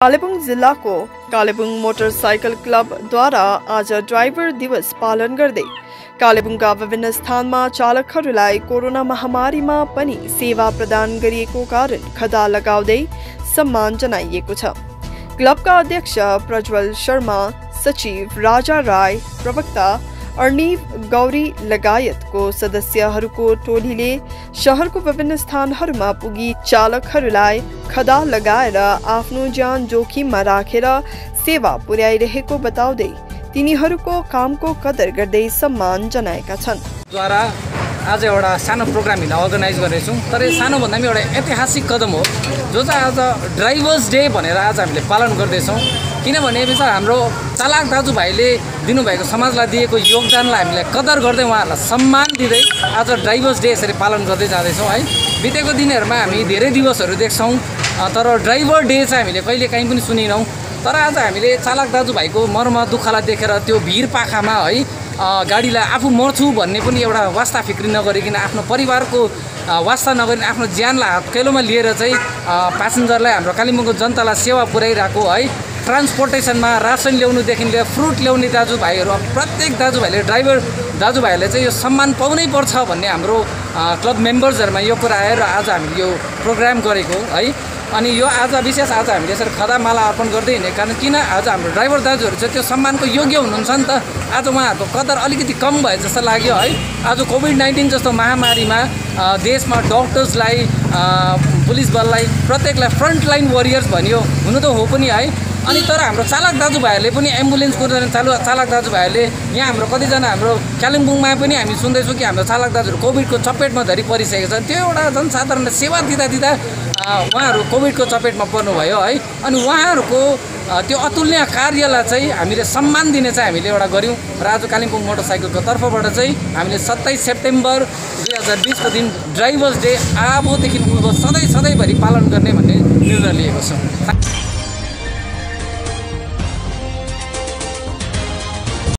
कालेबुङ जिल्लाको कालेबुङ मोटरसाइकल क्लबद्वारा आज ड्राइभर दिवस पालन गर्दै कालेबुङका विभिन्न स्थानमा चालकहरूलाई कोरोना महामारीमा पनि सेवा प्रदान गरिएको कारण खदा लगाउँदै सम्मान जनाइएको छ। क्लबका अध्यक्ष प्रज्वल शर्मा, सचिव राजा राय, प्रवक्ता अर्णिव गौरी लगायतको सदस्यहरूको टोलीले शहरको विभिन्न स्थानहरूमा पुगी चालकहरूलाई खदा लगाएर आफ्नो ज्यान जोखिममा राखेर सेवा पुर्याइरहेको बताउँदै तिनीहरूको कामको कदर गर्दै सम्मान जनाएका छन्। द्वारा आज एउटा सानो प्रोग्राम हामीले अर्गनाइज गरेछौँ, तर यो सानो भन्दा पनि एउटा ऐतिहासिक कदम हो जो चाहिँ आज ड्राइभर्स डे भनेर आज हामीले पालन गर्दैछौँ। किनभने हाम्रो चालक दाजुभाइले दिनुभएको समाजलाई दिएको योगदानलाई हामीले कदर गर्दै उहाँहरूलाई सम्मान दिँदै आज ड्राइभर्स डे यसरी पालन गर्दै जाँदैछौँ है। बितेको दिनहरूमा हामी धेरै दिवसहरू देख्छौँ, तर ड्राइभर डे चाहिँ हामीले कहिले काहीँ पनि सुनेनौँ। तर आज हामीले चालक दाजुभाइको मर्म दुःखलाई देखेर त्यो भिड पाखामा है गाडीलाई आफू मर्छु भन्ने पनि एउटा वास्ता फिक्री नगरिकन आफ्नो परिवारको वास्ता नगरिकन आफ्नो ज्यानलाई हत्केलोमा लिएर चाहिँ प्यासेन्जरलाई हाम्रो कालिम्पोङको जनतालाई सेवा पुर्याइरहेको है। ट्रान्सपोर्टेसनमा रासन ल्याउनुदेखि लिएर फ्रुट ल्याउने दाजुभाइहरू प्रत्येक दाजुभाइले ड्राइभर दाजुभाइहरूले चाहिँ यो सम्मान पाउनै पर्छ भन्ने हाम्रो क्लब मेम्बर्सहरूमा यो कुरा आएर आज हामीले यो प्रोग्राम गरेको है। अनि यो आज विशेष आज हामीले यसरी खदामाला अर्पण गर्दै हिँडेको कारण किन आज हाम्रो ड्राइभर दाजुहरू चाहिँ त्यो सम्मानको योग्य हुनुहुन्छ नि त। आज उहाँहरूको कदर अलिकति कम भए जस्तो लाग्यो है। आज कोभिड-19 जस्तो महामारीमा देशमा डक्टर्सलाई, पुलिस बललाई, प्रत्येकलाई फ्रन्टलाइन वरियर्स भनियो, हुनु त हो पनि है। अनि तर हाम्रो चालक दाजुभाइहरूले पनि एम्बुलेन्स कुदाउने चालक दाजुभाइहरूले यहाँ हाम्रो कतिजना हाम्रो कालिम्पोङमा पनि हामी सुन्दैछौँ कि हाम्रो चालक दाजुहरू कोभिडको चपेटमा धरि परिसकेको छ। त्यो एउटा जनसाधारणले सेवा दिँदा उहाँहरू कोभिडको चपेटमा पर्नुभयो है। अनि उहाँहरूको त्यो अतुलनीय कार्यलाई चाहिँ हामीले सम्मान दिने चाहिँ हामीले एउटा गऱ्यौँ र आज कालिम्पोङ मोटरसाइकलको तर्फबाट चाहिँ हामीले 27 सेप्टेम्बर 2020 को दिन ड्राइभर्स डे अबदेखि सधैँभरि पालन गर्ने भन्ने निर्णय लिएको छौँ।